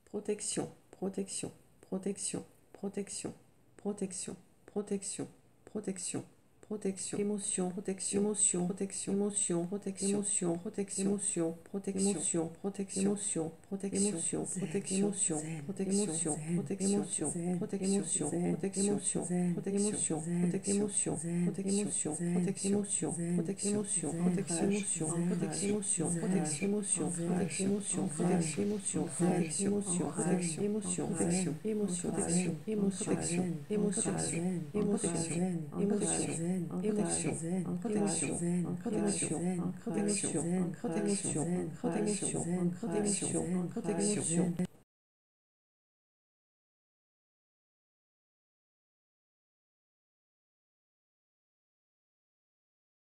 protection, protection, protection, protection, protection, protection, protection, protection, émotion, protection, émotion, protection, émotion, protection, émotion, protection, émotion, protection, protection, émotion, protection, protection, émotion, protection, protection, protection, protection, protection, protection, protection, protection, protection, protection, protection, protection, protection, protection, émotion, protection, émotion, protection, émotion, protection, émotion, protection, émotion, émotion, émotion, émotion, protection, protection, protection, protection, protection, protection, protection, protection, protection,